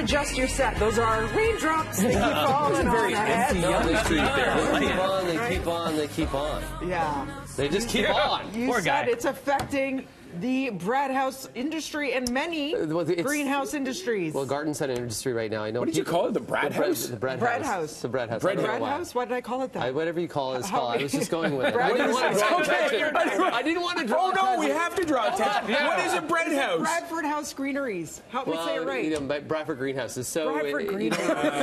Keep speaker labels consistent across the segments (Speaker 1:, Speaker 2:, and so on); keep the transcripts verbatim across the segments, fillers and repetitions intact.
Speaker 1: adjust your set. Those are raindrops. They keep falling on the head.
Speaker 2: No, they keep on, they keep on, they keep on.
Speaker 1: Yeah.
Speaker 2: They just keep on.
Speaker 1: You
Speaker 3: Poor
Speaker 1: said
Speaker 3: guy.
Speaker 1: it's affecting the bread house industry and many
Speaker 2: Well, it's-
Speaker 1: greenhouse industries.
Speaker 2: Well, garden center industry right now. I know.
Speaker 4: What did you
Speaker 2: people-
Speaker 4: call it? The bread
Speaker 2: the bread,
Speaker 4: house?
Speaker 2: The bread,
Speaker 1: Bread
Speaker 2: house.
Speaker 1: house.
Speaker 2: The bread house.
Speaker 4: Bread
Speaker 2: I don't know
Speaker 1: bread
Speaker 2: why.
Speaker 1: house? Why did I call it that?
Speaker 2: I, whatever you call it, it's
Speaker 1: How-
Speaker 2: called. I was just going with it.
Speaker 1: Bread
Speaker 2: I didn't
Speaker 1: house.
Speaker 2: want to draw
Speaker 1: Okay.
Speaker 2: attention. I didn't want to draw
Speaker 4: Oh, no, we
Speaker 2: attention.
Speaker 4: have to draw attention.
Speaker 3: Yeah.
Speaker 4: What is a bread house?
Speaker 1: Bradford House Greeneries. Help me say it
Speaker 2: Well,
Speaker 1: right.
Speaker 2: you know, but Bradford greenhouses. So
Speaker 1: Bradford
Speaker 2: it-
Speaker 1: Greenhouse.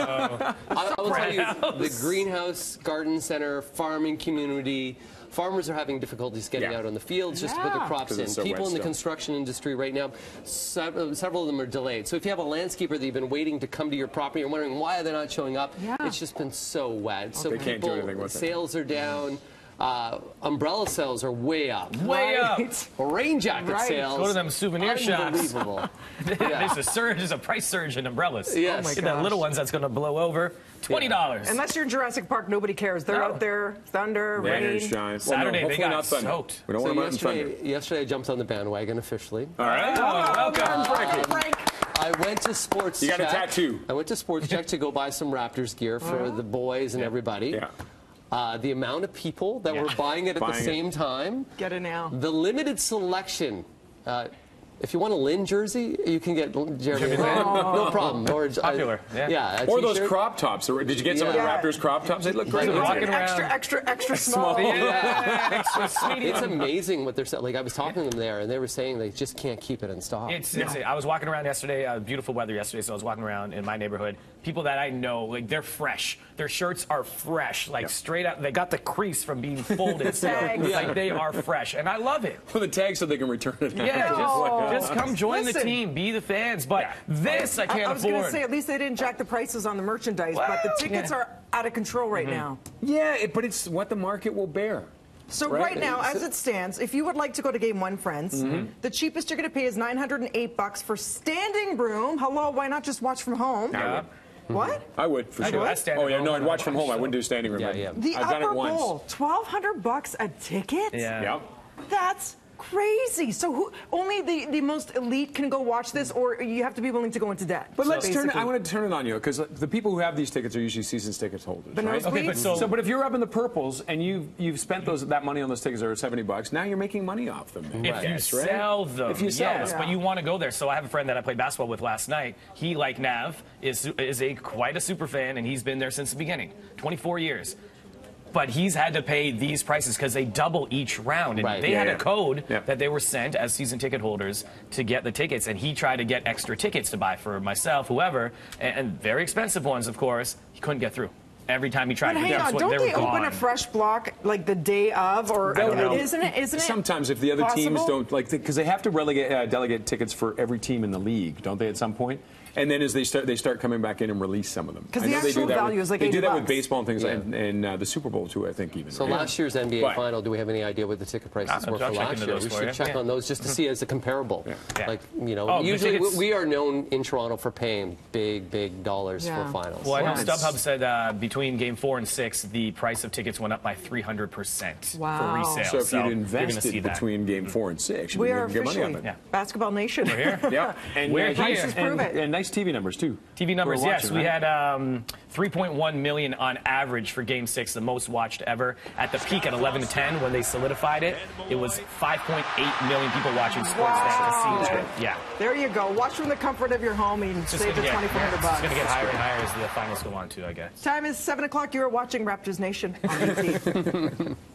Speaker 2: I, I will tell you,
Speaker 3: House.
Speaker 2: the greenhouse, garden center, farming community. Farmers are having difficulties getting
Speaker 4: Yeah.
Speaker 2: out on the fields just to put their
Speaker 1: Yeah.
Speaker 2: crops
Speaker 4: 'Cause
Speaker 2: in.
Speaker 4: it's so
Speaker 2: People
Speaker 4: wet
Speaker 2: in the
Speaker 4: still.
Speaker 2: construction industry right now, several, several of them are delayed. So if you have a landscaper that you've been waiting to come to your property and wondering why they're not showing up,
Speaker 1: Yeah.
Speaker 2: it's just been so wet. So
Speaker 4: They can't do
Speaker 2: people,
Speaker 4: anything with it.
Speaker 2: sales are down. Uh, umbrella sales are way up.
Speaker 3: Way up.
Speaker 1: Right.
Speaker 2: Rain jacket
Speaker 1: Right.
Speaker 2: sales.
Speaker 3: Go to them souvenir shops.
Speaker 2: Unbelievable.
Speaker 3: There's a surge, there's a price surge in umbrellas.
Speaker 2: Yes.
Speaker 1: Oh my
Speaker 3: The
Speaker 1: gosh.
Speaker 3: little ones that's going to blow over, twenty dollars.
Speaker 1: Unless you're in Jurassic Park, nobody cares. They're
Speaker 3: No.
Speaker 1: out there, thunder,
Speaker 4: Rain and
Speaker 1: rain.
Speaker 4: shine. Well, no,
Speaker 3: Saturday, they
Speaker 4: hopefully
Speaker 3: got
Speaker 4: not thunder.
Speaker 3: soaked.
Speaker 4: We don't
Speaker 2: So
Speaker 4: want them out in thunder.
Speaker 2: yesterday, yesterday I jumped on the bandwagon officially.
Speaker 4: All right.
Speaker 3: Oh, welcome.
Speaker 1: Frank.
Speaker 2: I went to Sports
Speaker 4: You got a
Speaker 2: Check.
Speaker 4: tattoo.
Speaker 2: I went to Sports Check to go buy some Raptors gear for the boys and everybody.
Speaker 4: Yeah.
Speaker 2: Uh, the amount of people that were buying it at
Speaker 4: Buying
Speaker 2: the
Speaker 4: it.
Speaker 2: same time.
Speaker 1: Get it now.
Speaker 2: The limited selection. Uh, if you want a Lynn jersey, you can get Jeremy Lin. No problem. Or, uh,
Speaker 3: Popular, yeah.
Speaker 2: a
Speaker 4: Or those
Speaker 2: t-shirt.
Speaker 4: crop tops. Did you get some of the
Speaker 1: Yeah.
Speaker 4: Raptors crop tops? They look great.
Speaker 2: Like
Speaker 3: Walking around.
Speaker 1: Extra, extra, extra small.
Speaker 3: Yeah, extra sweetie.
Speaker 2: It's amazing what they're selling. Like I was talking to them there, and they were saying they just can't keep it in stock.
Speaker 3: It's, it's, I was walking around yesterday, uh, beautiful weather yesterday, so I was walking around in my neighborhood. People that I know, like they're fresh. Their shirts are fresh, like straight out. They got the crease from being folded. So,
Speaker 1: Tags.
Speaker 3: like they are fresh, and I love it.
Speaker 4: For the tag so they can return it.
Speaker 3: Yeah,
Speaker 1: No.
Speaker 3: just, just come join
Speaker 1: Listen.
Speaker 3: the team, be the fans. But
Speaker 4: Yeah.
Speaker 3: this I
Speaker 1: I,
Speaker 3: can't
Speaker 1: I was going
Speaker 3: afford.
Speaker 1: to say, at least they didn't jack the prices on the merchandise, but the
Speaker 3: Well,
Speaker 1: tickets
Speaker 3: yeah.
Speaker 1: are out of control right now.
Speaker 4: Yeah, it, but it's what the market will bear.
Speaker 1: So
Speaker 4: Right.
Speaker 1: right, now, as it stands, if you would like to go to Game One, friends, the cheapest you're going to pay is nine hundred eight bucks for standing room. Hello, why not just watch from home?
Speaker 3: Yeah.
Speaker 1: What?
Speaker 4: I would, for
Speaker 3: I do.
Speaker 4: sure.
Speaker 3: I stand
Speaker 4: oh,
Speaker 3: at
Speaker 4: yeah,
Speaker 3: home
Speaker 4: no,
Speaker 3: when
Speaker 4: I'd
Speaker 3: I
Speaker 4: watch from
Speaker 3: watch,
Speaker 4: home. I
Speaker 3: so-
Speaker 4: wouldn't do standing room.
Speaker 2: Yeah, yeah.
Speaker 1: The
Speaker 4: I've done
Speaker 1: upper
Speaker 4: it once.
Speaker 1: bowl, twelve hundred bucks a ticket?
Speaker 3: Yeah.
Speaker 4: Yeah.
Speaker 1: That's crazy. So who, only the, the most elite can go watch this, or you have to be willing to go into debt?
Speaker 4: But let's turn it,
Speaker 1: basically.
Speaker 4: I want to turn it on you, because the people who have these tickets are usually season tickets holders,
Speaker 1: The
Speaker 4: right?
Speaker 1: nosebleeds?
Speaker 3: Okay, but so,
Speaker 4: So, but if you're up in the purples and you've you've spent those that money on those tickets that are seventy bucks, now you're making money off them.
Speaker 3: if
Speaker 4: I
Speaker 3: you
Speaker 4: guess, right?
Speaker 3: sell them,
Speaker 4: If you sell
Speaker 3: yes,
Speaker 4: them.
Speaker 3: but you want to go there. So I have a friend that I played basketball with last night. He, like Nav, is is a quite a super fan, and he's been there since the beginning, twenty-four years. But he's had to pay these prices because they double each round, and
Speaker 2: Right.
Speaker 3: they
Speaker 4: Yeah,
Speaker 3: had
Speaker 4: yeah.
Speaker 3: a code
Speaker 4: Yeah.
Speaker 3: that they were sent as season ticket holders to get the tickets, and he tried to get extra tickets to buy for myself, whoever, and, and very expensive ones, of course. He couldn't get through. Every time he tried
Speaker 1: But
Speaker 3: to
Speaker 1: hang
Speaker 3: guess
Speaker 1: on,
Speaker 3: what,
Speaker 1: don't
Speaker 3: they,
Speaker 1: they
Speaker 3: were
Speaker 1: open
Speaker 3: gone.
Speaker 1: a fresh block like the day of, or
Speaker 4: They'll- they'll-
Speaker 1: isn't it? Isn't it?
Speaker 4: Sometimes, if the other teams
Speaker 1: possible?
Speaker 4: don't like, because they have to relegate, uh, delegate tickets for every team in the league, don't they? At some point, and then as they start, they start coming back in and release some of them.
Speaker 1: 'Cause
Speaker 4: I
Speaker 1: the
Speaker 4: know they
Speaker 1: actual
Speaker 4: do that
Speaker 1: value
Speaker 4: with,
Speaker 1: is like
Speaker 4: they do
Speaker 1: eighty
Speaker 4: that with
Speaker 1: bucks.
Speaker 4: baseball and things,
Speaker 2: Yeah.
Speaker 4: and, and uh, the Super Bowl too. I think even.
Speaker 2: So
Speaker 4: right?
Speaker 2: last year's N B A
Speaker 4: But-
Speaker 2: final, do we have any idea what the ticket prices
Speaker 3: I'll-
Speaker 2: were
Speaker 3: I'll
Speaker 2: for
Speaker 3: check
Speaker 2: last
Speaker 3: into
Speaker 2: year?
Speaker 3: those
Speaker 2: We
Speaker 3: for
Speaker 2: should
Speaker 3: you.
Speaker 2: check
Speaker 3: Yeah.
Speaker 2: on those just to see as a comparable.
Speaker 3: Yeah.
Speaker 2: Like, you know,
Speaker 3: Oh, the
Speaker 2: usually
Speaker 3: tickets-
Speaker 2: we are known in Toronto for paying big, big dollars
Speaker 1: Yeah.
Speaker 2: for finals.
Speaker 3: Well, I know
Speaker 4: Well,
Speaker 3: StubHub said uh, between Game Four and Six, the price of tickets went up by three hundred percent
Speaker 1: Wow.
Speaker 3: for resale.
Speaker 4: So if you'd
Speaker 3: you're gonna see
Speaker 4: invested
Speaker 3: that.
Speaker 4: between Game Four and Six, you'd
Speaker 1: We
Speaker 4: be
Speaker 1: are
Speaker 4: able to get money
Speaker 1: officially
Speaker 4: off it.
Speaker 3: Yeah.
Speaker 1: Basketball Nation.
Speaker 3: We're here.
Speaker 4: Yeah, and
Speaker 3: We're
Speaker 4: uh,
Speaker 3: here.
Speaker 1: Prices prove
Speaker 4: and,
Speaker 1: it.
Speaker 4: and nice T V numbers too.
Speaker 3: T V numbers,
Speaker 4: We're
Speaker 3: yes.
Speaker 4: watching,
Speaker 3: We
Speaker 4: right?
Speaker 3: had um, three point one million on average for Game Six, the most watched ever. At the peak at eleven to ten, when they solidified it, it was five point eight million people watching sports
Speaker 1: Wow.
Speaker 3: that to see it. Yeah.
Speaker 1: There you go. Watch from the comfort of your home and
Speaker 3: It's just
Speaker 1: save
Speaker 3: gonna
Speaker 1: the
Speaker 3: get,
Speaker 1: twenty-four hundred
Speaker 3: it's
Speaker 1: bucks.
Speaker 3: going to get higher and higher as the finals go on, too, I guess.
Speaker 1: Time is seven o'clock. You are watching Raptors Nation on E T.